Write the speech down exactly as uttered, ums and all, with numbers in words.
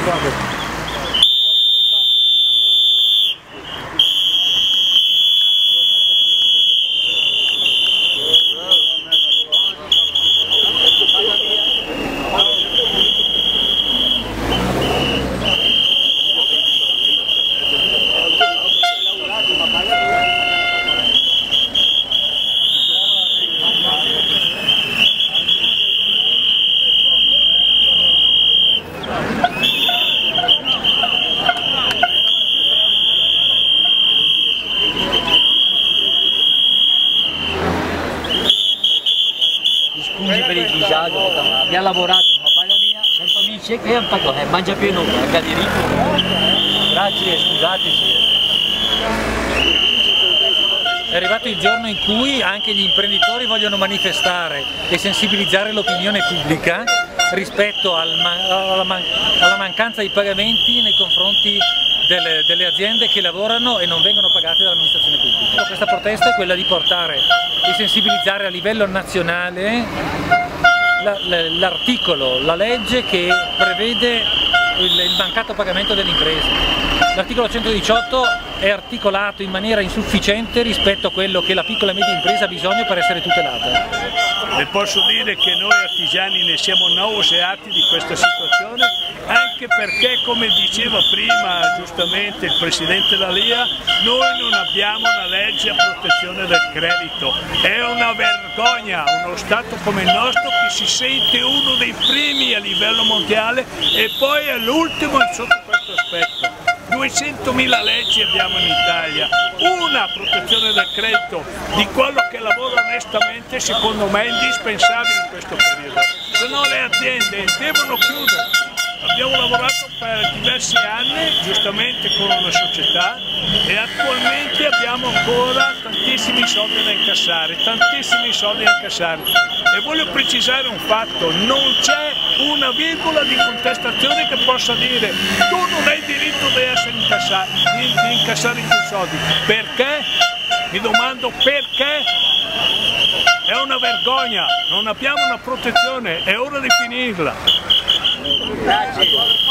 qua. Scusi per il disagio, abbiamo lavorato in papaglia mia, sempre amici che hanno fatto, eh, mangia più nulla, è diritto. Grazie, scusateci. È arrivato il giorno in cui anche gli imprenditori vogliono manifestare e sensibilizzare l'opinione pubblica rispetto al man alla, man alla mancanza di pagamenti nei confronti delle, delle aziende che lavorano e non vengono pagate dall'amministrazione pubblica. Questa protesta è quella di portare e sensibilizzare a livello nazionale l'articolo, la legge che prevede il, il mancato pagamento delle imprese. L'articolo centodiciotto è articolato in maniera insufficiente rispetto a quello che la piccola e media impresa ha bisogno per essere tutelata. Le posso dire che noi artigiani ne siamo nauseati di questa situazione, anche perché, come diceva prima giustamente il Presidente D'Alia, noi non abbiamo una legge a protezione del credito. È una vergogna uno Stato come il nostro che si sente uno dei primi a livello mondiale e poi è l'ultimo sotto questo aspetto. duecentomila leggi abbiamo in Italia, una protezione del credito di quello che lavora onestamente secondo me è indispensabile in questo periodo, se no le aziende devono chiudere. Abbiamo lavorato per diversi anni, giustamente con una società, e attualmente abbiamo ancora tantissimi soldi da incassare, tantissimi soldi da incassare. E voglio precisare un fatto, non c'è una virgola di contestazione che possa dire tu non hai diritto di essere incassato, di, di incassare i tuoi soldi. Perché? Mi domando perché? È una vergogna, non abbiamo una protezione, è ora di finirla. Grazie.